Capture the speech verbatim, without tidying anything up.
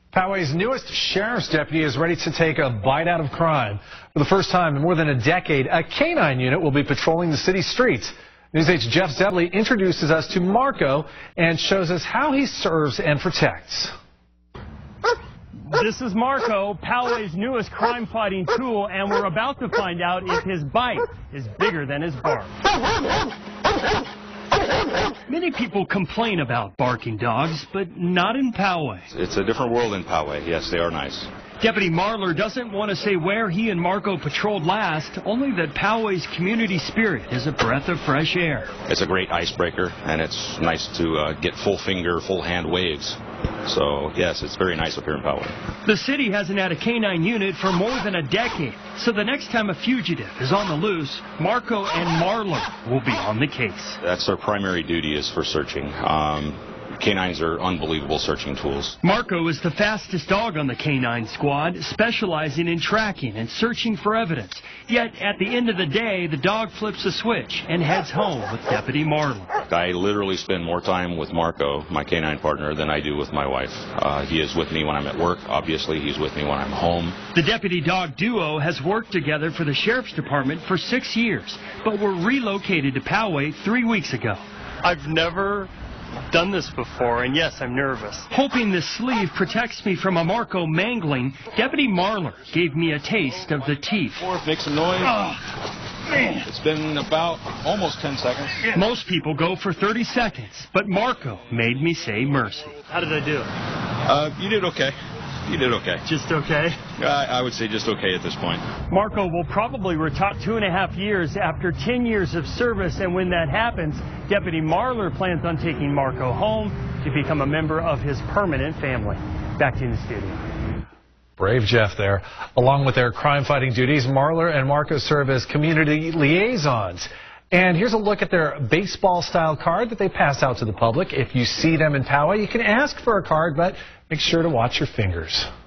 Poway's newest sheriff's deputy is ready to take a bite out of crime. For the first time in more than a decade, a canine unit will be patrolling the city streets. News eight's Jeff Zetley introduces us to Marco and shows us how he serves and protects. This is Marco, Poway's newest crime-fighting tool, and we're about to find out if his bite is bigger than his bark. Many people complain about barking dogs, but not in Poway. It's a different world in Poway. Yes, they are nice. Deputy Marler doesn't want to say where he and Marco patrolled last, only that Poway's community spirit is a breath of fresh air. It's a great icebreaker, and it's nice to uh, get full finger, full hand waves. So, yes, it's very nice up here in Poway. The city hasn't had a canine unit for more than a decade, so the next time a fugitive is on the loose, Marco and Marler will be on the case. That's their primary duty, is for searching. Um, Canines are unbelievable searching tools. Marco is the fastest dog on the canine squad, specializing in tracking and searching for evidence. Yet, at the end of the day, the dog flips a switch and heads home with Deputy Marler. I literally spend more time with Marco, my canine partner, than I do with my wife. Uh, he is with me when I'm at work. Obviously, he's with me when I'm home. The deputy dog duo has worked together for the Sheriff's Department for six years, but were relocated to Poway three weeks ago. I've never done this before, and yes, I'm nervous. Hoping this sleeve protects me from a Marco mangling, Deputy Marler gave me a taste of the teeth. Make some noise. Oh, man. It's been about almost ten seconds. Most people go for thirty seconds, but Marco made me say mercy. How did I do? Uh, you did okay. You did okay. Just okay? I, I would say just okay at this point. Marco will probably retire two and a half years after ten years of service, and when that happens, Deputy Marler plans on taking Marco home to become a member of his permanent family. Back to you in the studio. Brave Jeff there. Along with their crime-fighting duties, Marler and Marco serve as community liaisons. And here's a look at their baseball-style card that they pass out to the public. If you see them in Poway, you can ask for a card, but make sure to watch your fingers.